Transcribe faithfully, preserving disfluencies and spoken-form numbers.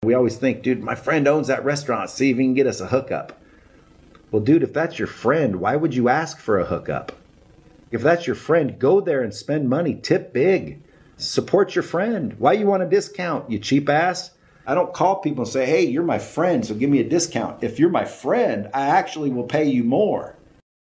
We always think, dude, my friend owns that restaurant. See if he can get us a hookup. Well, dude, if that's your friend, why would you ask for a hookup? If that's your friend, go there and spend money. Tip big. Support your friend. Why you want a discount, you cheap ass? I don't call people and say, hey, you're my friend, so give me a discount. If you're my friend, I actually will pay you more.